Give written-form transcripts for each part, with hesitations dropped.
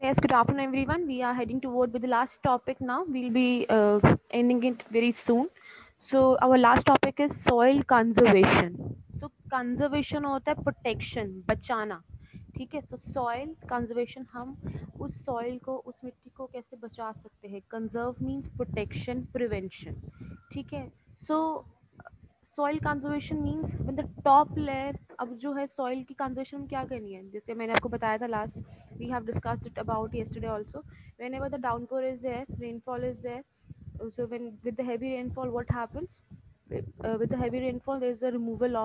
Yes, good afternoon, everyone. We are heading toward with the last topic now. We'll be ending it very soon. So our last topic is soil conservation. So conservation होता है protection, बचाना. ठीक है. So soil conservation, हम उस soil को, उस मिट्टी को कैसे बचा सकते हैं. Conserve means protection, prevention. ठीक है. So soil conservation means when the top layer, अब जो है सॉइल की कंजर्वेशन में क्या करनी है, जैसे मैंने आपको बताया था last, we have discussed it about yesterday also. Whenever the downpour is there, rainfall is there, so when with the heavy rainfall what happens, with the heavy rainfall there is a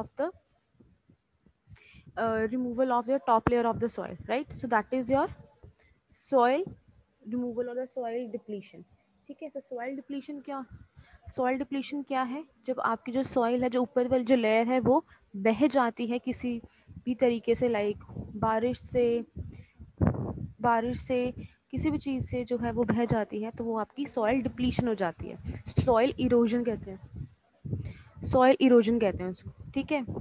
removal of your top layer of the soil, right? So that is your soil removal or the soil depletion. ठीक है. तो soil depletion क्या है, जब आपकी जो soil है, जो ऊपर वाली जो लेयर है वो बह जाती है किसी भी तरीके से, लाइक बारिश से किसी भी चीज़ से जो है वो बह जाती है, तो वो आपकी सॉइल डिप्लीशन हो जाती है. सॉइल इरोजन कहते हैं उसको. ठीक है.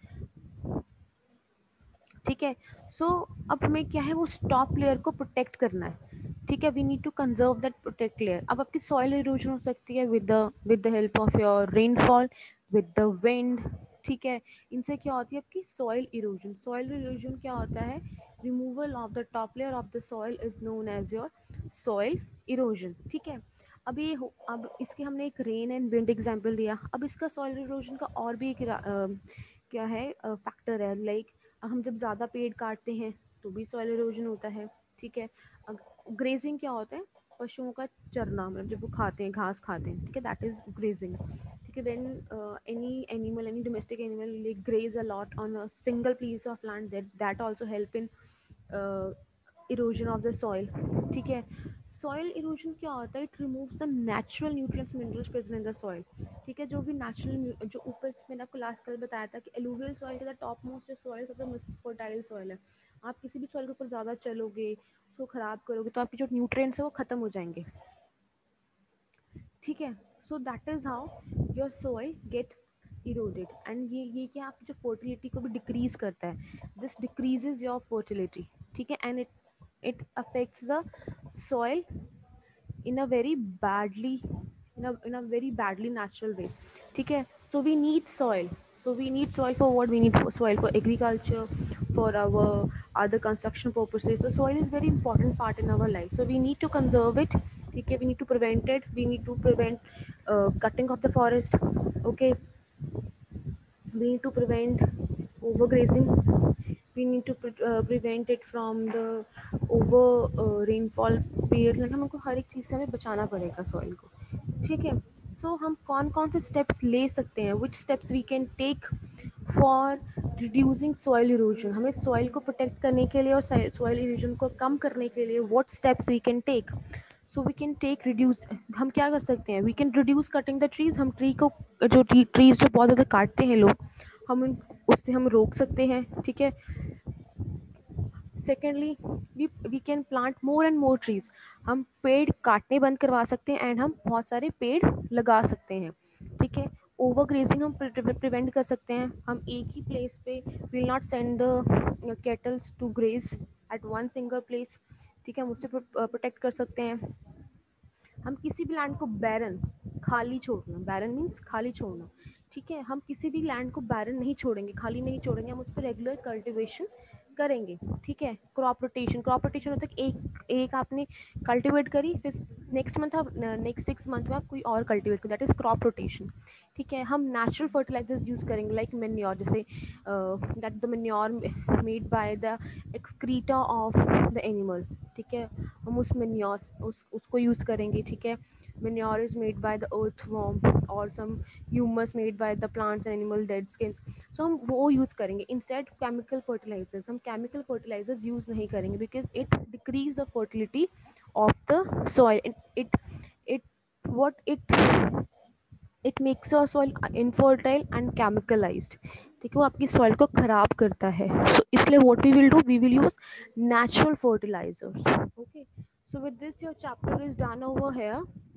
ठीक है. सो अब हमें क्या है, वो टॉप लेयर को प्रोटेक्ट करना है. ठीक है. We need to conserve that protect layer. अब आपकी सॉइल इरोजन हो सकती है with the help of your rainfall, with the wind. ठीक है. इनसे क्या होती है आपकी सॉइल इरोजन क्या होता है, removal of the top layer of the soil is known as your soil erosion. ठीक है. अब इसके हमने एक रेन एंड विंड एग्जांपल दिया. अब इसका सॉइल इरोजन का और भी एक क्या है फैक्टर है, लाइक हम जब ज़्यादा पेड़ काटते हैं तो भी सॉइल इरोजन होता है. ठीक है. ग्रेजिंग क्या होता है, पशुओं का चरना, मतलब जब वो खाते हैं, घास खाते हैं. ठीक है. That is grazing. ठीक है. When any domestic animal like graze a lot on a single piece of land, that also help in erosion of the soil. ठीक है. सॉइल इरोजन क्या होता है, it removes the natural nutrients minerals present in the soil. ठीक है. जो भी natural, जो ऊपर मैंने आपको लास्ट कल बताया था कि एलुवियल सॉइल के टॉप मोस्ट सॉइल सबसे मोस्ट फर्टाइल सॉइल है. आप किसी भी सॉइल के ऊपर ज़्यादा चलोगे, उसको ख़राब करोगे, तो आपके जो न्यूट्रिएंट्स है वो ख़त्म हो जाएंगे. ठीक है. So that is how your soil get eroded. And ये क्या आपकी जो फर्टिलिटी को भी डिक्रीज करता है. This decreases your fertility. ठीक है. And it affects the soil in a very badly in a very badly natural way. ठीक है. So we need soil. For what? We need soil for agriculture, for our other construction purposes. So soil is very important part in our life, so we need to conserve it. ठीक है. We need to prevent it. We need to prevent cutting of the forest. Okay. We need to prevent overgrazing. We need to prevent it from the over rainfall period. मतलब हमको हर एक चीज़ से हमें बचाना पड़ेगा soil को. ठीक है. सो हम कौन कौन से स्टेप्स ले सकते हैं, which steps we can take for reducing soil erosion. हमें सॉइल को प्रोटेक्ट करने के लिए और सॉइल इरोजन को कम करने के लिए what steps we can take. So we can take reduce. हम क्या कर सकते हैं, we can reduce cutting the trees. हम ट्रीज जो बहुत ज़्यादा काटते हैं लोग, उससे हम रोक सकते हैं. ठीक है. Secondly, we can plant more and more trees. हम पेड़ काटने बंद करवा सकते हैं एंड हम बहुत सारे पेड़ लगा सकते हैं. ठीक है. ओवर ग्रेजिंग हम प्रिवेंट कर सकते हैं. हम एक ही प्लेस पे will not send the cattles to graze at one single place. ठीक है. हम उससे प्रोटेक्ट कर सकते हैं. हम किसी भी लैंड को खाली छोड़ना, बैरन मीन्स खाली छोड़ना. ठीक है. हम किसी भी लैंड को बैरन नहीं छोड़ेंगे, खाली नहीं छोड़ेंगे. हम उस पर रेगुलर कल्टिवेशन करेंगे. ठीक है. क्रॉप रोटेशन होता है कि एक आपने कल्टिवेट करी, फिर नेक्स्ट 6 मंथ में आप कोई और कल्टिवेट करो. That is crop rotation. ठीक है. हम नेचुरल फर्टिलाइजर्स यूज़ करेंगे, लाइक मेन्योर, जैसे that the manure made by the excreta of the animal. ठीक है. हम उस मेन्योर उसको यूज़ करेंगे. ठीक है. manure is made by the earthworm or some humus made by the plants and animal dead skins. So हम वो यूज़ करेंगे. इंस्टेड केमिकल फर्टिलाइजर्स, हम केमिकल फर्टिलाइजर्स यूज़ नहीं करेंगे because it decrease the fertility of the soil. It what it makes your soil infertile and chemicalized. ठीक है. वो आपकी सॉइल को ख़राब करता है. सो इसलिए what we will do, we will use natural fertilizers. Okay. So with this your chapter is done over here.